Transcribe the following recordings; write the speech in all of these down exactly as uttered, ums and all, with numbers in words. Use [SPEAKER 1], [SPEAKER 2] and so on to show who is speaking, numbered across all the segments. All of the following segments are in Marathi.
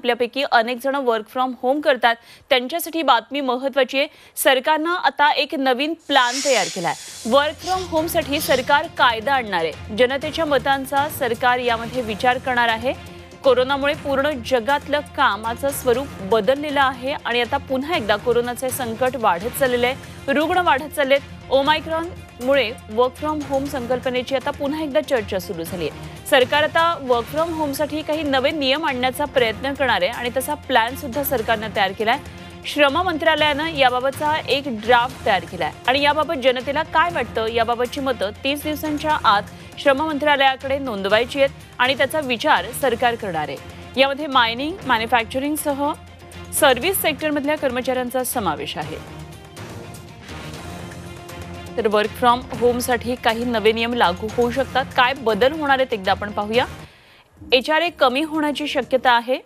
[SPEAKER 1] आपल्यापैकी अनेक जण वर्क फ्रॉम होम करतात, त्यांच्यासाठी बातमी महत्त्वाची आहे। सरकारने आता एक नवीन प्लॅन तयार केलाय। वर्क फ्रॉम होमसाठी सरकार कायदा आणणार आहे। जनतेच्या मतांचा सरकार यामध्ये विचार करणार आहे। कोरोनामुळे पूर्ण जगातलं कामाचं स्वरूप बदललेलं आहे आणि आता पुन्हा एकदा कोरोनाचे संकट वाढत चाललेले आहे, रुग्ण वाढत चाललेत। ओमायक्रॉन मुळे वर्क फ्रॉम होम संकल्पनेची आता पुन्हा एकदा चर्चा सुरू झाली आहे। सरकार आता वर्क फ्रॉम होमसाठी काही नवे नियम आणण्याचा प्रयत्न करणार आहे आणि तसा प्लॅन सुद्धा सरकारने तयार केलाय। श्रम मंत्रालयाने याबाबतचा एक ड्राफ्ट तयार केलाय आणि याबाबत जनतेला काय वाटतं याबाबतची मतं तीस दिवसांच्या आत श्रम मंत्रालयाकडे नोंदवायची आहेत आणि त्याचा विचार सरकार करणार आहे। यामध्ये मायनिंग, मॅन्युफॅक्चरिंग सह सर्व्हिस सेक्टरमधल्या कर्मचाऱ्यांचा समावेश आहे। तर वर्क फ्रॉम होमसाठी काही नवे नियम लागू होऊ शकतात। काय बदल होणार आहेत एकदा आपण पाहूया। एचआरए कमी होण्याची शक्यता आहे।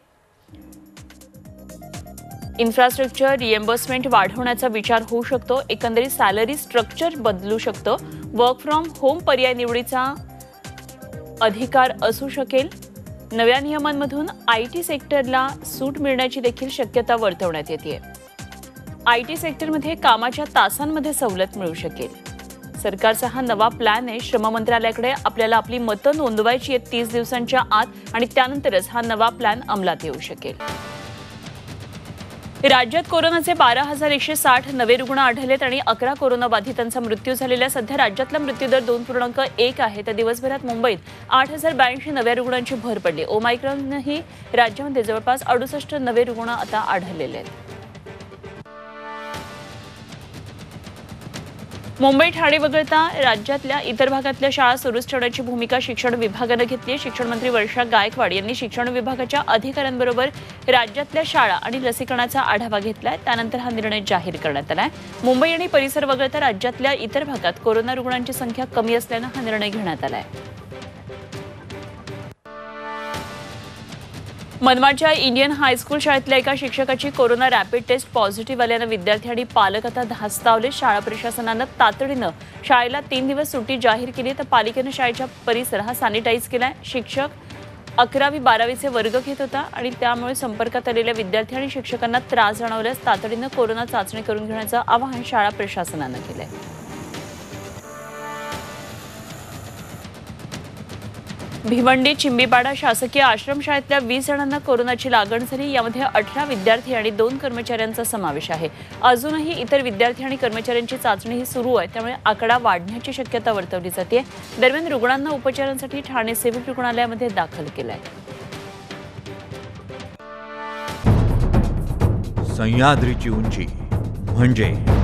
[SPEAKER 1] इन्फ्रास्ट्रक्चर रिएम्बर्समेंट वाढवण्याचा विचार होऊ शकतो। एकंदरीत सॅलरी स्ट्रक्चर बदलू शकतं। वर्क फ्रॉम होम पर्याय निवडीचा अधिकार असू शकेल। नव्या नियमांमधून आयटी सेक्टरला सूट मिळण्याची देखील शक्यता वर्तवण्यात येते। आयटी सेक्टरमध्ये कामाच्या तासांमध्ये सवलत मिळू शकेल। सरकारचा हा नवा प्लॅन आहे। श्रम मंत्रालयाकडे आपल्याला आपली मतं नोंदवायची आहेत तीस दिवसांच्या आत आणि त्यानंतरच हा नवा प्लॅन अंमलात येऊ शकेल। राज्यात कोरोनाचे बारा हजार एकशे साठ नवे रुग्ण आढळलेत आणि अकरा कोरोनाबाधितांचा मृत्यू झालेला। सध्या राज्यातला मृत्यूदर दोन पूर्णांक एक आहे। तर दिवसभरात मुंबईत आठ हजार ब्याऐंशी नव्या रुग्णांची भर पडली। ओमायक्रॉनही राज्यामध्ये जवळपास अडुसष्ट नवे रुग्ण आता आढळलेले आहेत। मुंबई ठाणे वगळता राज्यातल्या इतर भागातल्या शाळा सुरूच ठेवण्याची भूमिका शिक्षण विभागाने घेतली आहे। शिक्षण मंत्री वर्षा गायकवाड यांनी शिक्षण विभागाच्या अधिकाऱ्यांबरोबर राज्यातल्या शाळा आणि लसीकरणाचा आढावा घेतलाय। त्यानंतर हा निर्णय जाहीर करण्यात आलाय। मुंबई आणि परिसर वगळता राज्यातल्या इतर भागात कोरोना रुग्णांची संख्या कमी असल्याने हा निर्णय घेण्यात आलाय। मनमाडच्या इंडियन हायस्कूल शाळेतल्या एका शिक्षकाची कोरोना रॅपिड टेस्ट पॉझिटिव्ह आल्याने विद्यार्थी आणि पालक आता धास्तावले। शाळा प्रशासनाने तातडीने शाळेला तीन दिवस सुट्टी जाहीर केली तर पालिकेने शाळेचा परिसर हा सॅनिटाईज केलाय। शिक्षक अकरावी बारावीचे वर्ग घेत होता आणि त्यामुळे संपर्कात आलेल्या विद्यार्थी आणि शिक्षकांना त्रास जाणवल्यास तातडीने कोरोना चाचणी करून घेण्याचं आवाहन शाळा प्रशासनाने केलंय। भिवंडी चिंबीपाडा शासकीय आश्रमशाळेतल्या वीस जणांना कोरोनाची लागण झाली। यामध्ये अठरा विद्यार्थी आणि दोन कर्मचाऱ्यांचा समावेश आहे। अजूनही इतर विद्यार्थी आणि कर्मचाऱ्यांची चाचणी ही सुरू आहे, त्यामुळे आकडा वाढण्याची शक्यता वर्तवली जाते। दरम्यान रुग्णांना उपचारांसाठी ठाणे सिव्हिल रुग्णालयामध्ये दाखल केलंय।
[SPEAKER 2] सह्याद्रीची उंची म्हणजे